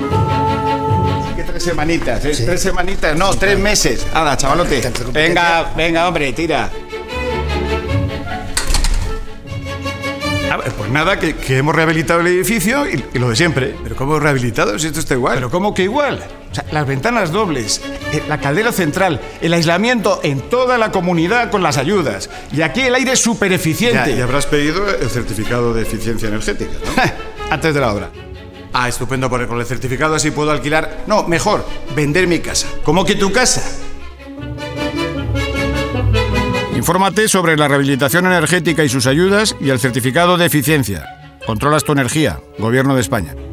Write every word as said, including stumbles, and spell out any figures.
Que tres semanitas, ¿eh? Sí. Tres semanitas, no, tres meses. Hala, chavalote. Venga, venga, hombre, tira. A ver, pues nada, que, que hemos rehabilitado el edificio y, y lo de siempre. ¿Pero cómo rehabilitado? Si esto está igual. ¿Pero cómo que igual? O sea, las ventanas dobles, eh, la caldera central, el aislamiento en toda la comunidad con las ayudas. Y aquí el aire es súper eficiente. Ya, y habrás pedido el certificado de eficiencia energética, ¿no? Antes de la obra. Ah, estupendo, porque con el certificado así puedo alquilar... No, mejor, vender mi casa. ¿Cómo que tu casa? Infórmate sobre la rehabilitación energética y sus ayudas y el certificado de eficiencia. Controlas tu energía, Gobierno de España.